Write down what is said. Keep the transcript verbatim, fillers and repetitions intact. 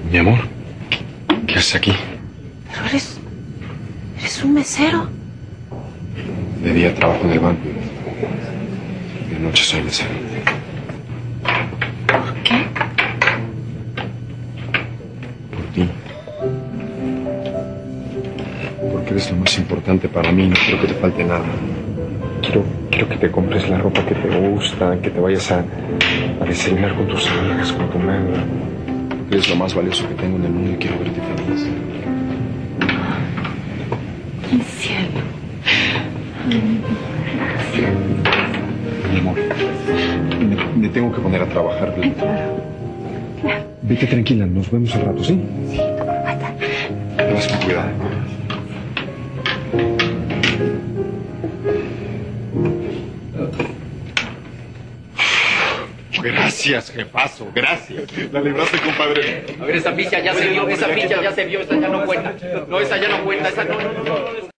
Mi amor, ¿qué haces aquí? Pero eres... eres un mesero. De día trabajo en el banco. De noche soy mesero. ¿Por qué? Por ti. Porque eres lo más importante para mí. No quiero que te falte nada. Quiero, quiero que te compres la ropa que te gusta, que te vayas a, a desayunar con tus amigas, con tu madre. Eres lo más valioso que tengo en el mundo y quiero verte feliz. Mi cielo. Mi amor, me, me tengo que poner a trabajar. Ay, claro. Claro. Vete tranquila, nos vemos al rato, ¿sí? Sí, tu corbata. Te vas con cuidado. Gracias, jefazo, gracias. La libraste, compadre. A ver, esa ficha ya se vio, esa ficha ya se vio, esa ya no cuenta. No, esa ya no cuenta, esa no, no, no. no.